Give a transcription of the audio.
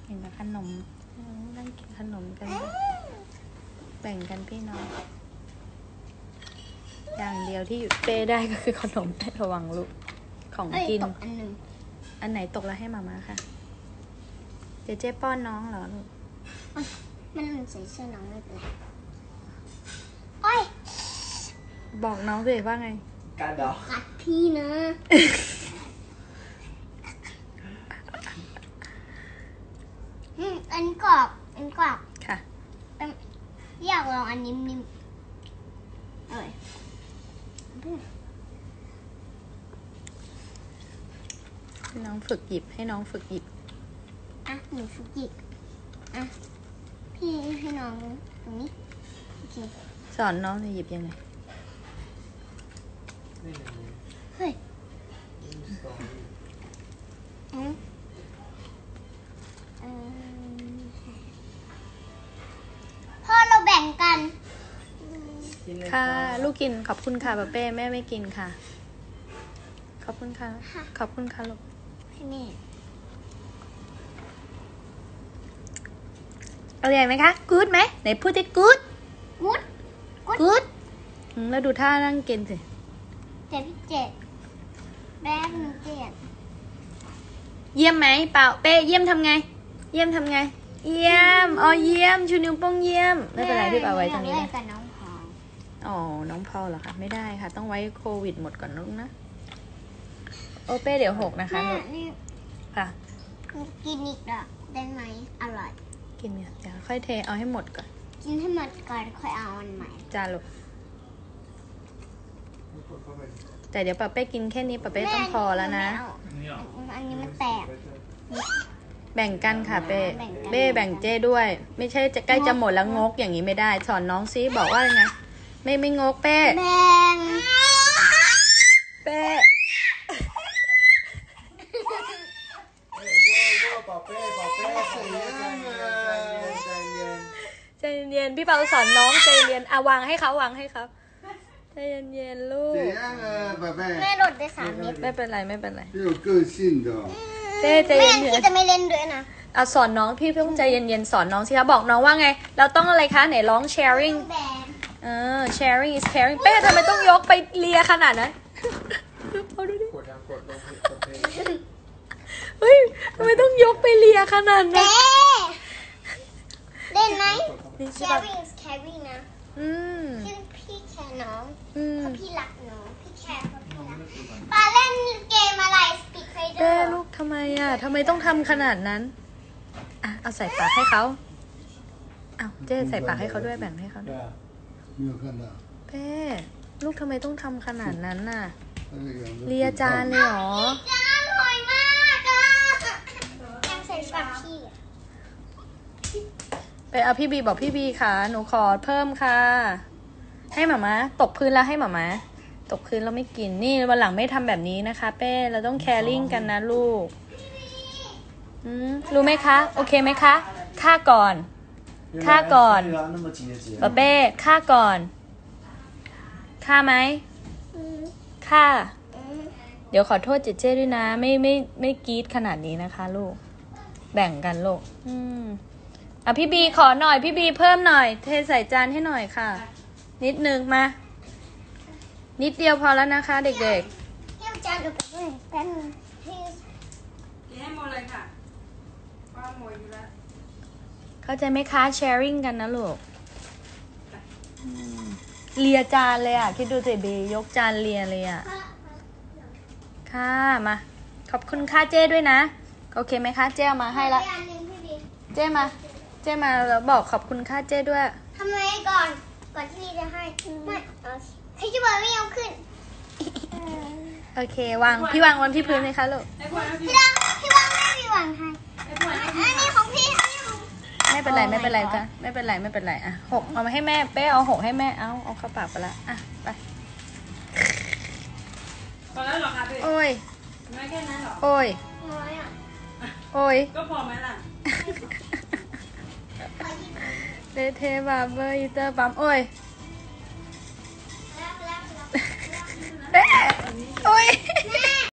เห็นแต่ขนมนั่งกินขนมกันแบ่งกันพี่น้องอย่างเดียวที่หยุดเป้ได้ก็คือขนมระวังลูกของกินอันไหนตกแล้วให้มาม่าค่ะเดี๋ยวเจ๊ป้อนน้องเหรอลูกมันใส่เสื้อน้องไม่เป็นไรโอ้ยบอกน้องสิว่าไงกัดดอกกัดพี่นะอันกรอบค่ะอยากลองอันนิ่มๆให้น้องฝึกหยิบให้น้องฝึกหยิบอ่ะหนูฝึกหยิบอ่ะพี่ให้น้องตรงนี้โอเคสอนน้องจะหยิบยังไงเฮ้ยพ่อเราแบ่งกันค่ะลูกกินขอบคุณค่ะป้าเป้แม่ไม่กินค่ะขอบคุณค่ะขอบคุณค่ะลูกให้แม่อร่อยไหมคะกู๊ดไหมไหนพูดดิกู๊ดแล้วดูท่านั่งกินสิเจ็ดพี่เจ็ดแม่เป็นเจ็ดเยี่ยมไหมเปล่าเป้เยี่ยมทำไงเยี่ยมทำไงเยี่ยมอ๋อเยี่ยมชูนิ้วโป้งเยี่ยมไม่เป็นไรพี่เปล่าไว้ตรงนี้นะอ๋อน้องพอเหรอคะไม่ได้ค่ะต้องไว้โควิดหมดก่อนลูกนะโอเป้เดี๋ยวหกนะคะลูกค่ะกินอีกอ่ะได้ไหมอร่อยกินเนี่ยเดี๋ยวค่อยเทเอาให้หมดก่อนกินให้หมดก่อนค่อยเอาอันใหม่จ้าลูกแต่เดี๋ยวป้าเป้กินแค่นี้ป้าเป้ต้องพอแล้วนะอันนี้มันแตกแบ่งกันค่ะเป้แบ่งเจ้ด้วยไม่ใช่จะใกล้จะหมดแล้วงกอย่างนี้ไม่ได้สอนน้องซิบอกว่าไงไม่งกเป้แบ่งเป้ใจเย็นพี่เปาสอนน้องใจเย็นวางให้เขาใจเย็นลูกแม่หลดได้3 เม็ดไม่เป็นไร有个性的เจ๊ใจเย็นพี่จะไม่เล่นด้วยนะสอนน้องพี่ต้องใจเย็นสอนน้องสิคะบอกน้องว่าไงเราต้องอะไรคะไหนร้อง sharing sharing is caring เป้ทำไมต้องยกไปเลียขนาดนั้นเอาดูดิเฮ้ยทำไมต้องยกไปเลียขนาดนั้นเล่นไหม sharing is caring นะพี่แคร์น้องเพราะพี่รักน้องพี่แคร์เพราะพี่รักปาเล่นเกมอะไร Speed Racer เป้ลูกทำไมต้องทำขนาดนั้นเอาใส่ปากให้เขาเจ๊ใส่ปากให้เขาด้วยแบ่งให้เขาด้วยเป้ลูกทำไมต้องทำขนาดนั้นน่ะเลียจานเลยเหรอจานอร่อยมากยังใส่ปากพี่ไปเอาพี่บีบอกพี่บีค่ะหนูขอเพิ่มค่ะให้หมาม้าตกพื้นแล้วให้หมาม้าตกพื้นเราไม่กินนี่วันหลังไม่ทำแบบนี้นะคะเป้เราต้องแคร์ลิ่งกันนะลูกรู้ไหมคะโอเคไหมคะฆ่าก่อนป้าเป้ฆ่าก่อนฆ่าไหมฆ่าเดี๋ยวขอโทษเจเจ้ด้วยนะไม่กรี๊ดขนาดนี้นะคะลูกแบ่งกันลูกพี่บีขอหน่อยพี่บีเพิ่มหน่อยเทใส่จานให้หน่อยค่ะนิดนึงมานิดเดียวพอแล้วนะคะเด็กๆเที่ยวจานดูเป็นให้หมดเลยค่ะป้าหมดอยู่แล้วเข้าใจไหมคะ sharing กันนะลูกเลียจานเลยคิดดูสิบียกจานเลียเลยค่ะมาขอบคุณค่ะเจ้ด้วยนะโอเคไหมคะเจ้เอามาให้ละเจ้มาแล้วบอกขอบคุณค่ะเจ้ด้วยทำไมก่อนที่จะให้ไม่พี่จะบอกไม่เอาขึ้นโอเควางพี่วางที่พื้นเลยคะลูกพี่วางไม่พี่วางให้อันนี้ของพี่ไม่เป็นไรจ้ะไม่เป็นไรหกเอามาให้แม่เป้เอา6ให้แม่เอาเข้าปากไปละไปพอแล้วหรอคะพี่โอ้ยไม่แค่นั้นหรอโอ้ยก็พอไหมล่ะเทบาเบอร์อีเตอร์ปั๊มโอ้ยโอ้ย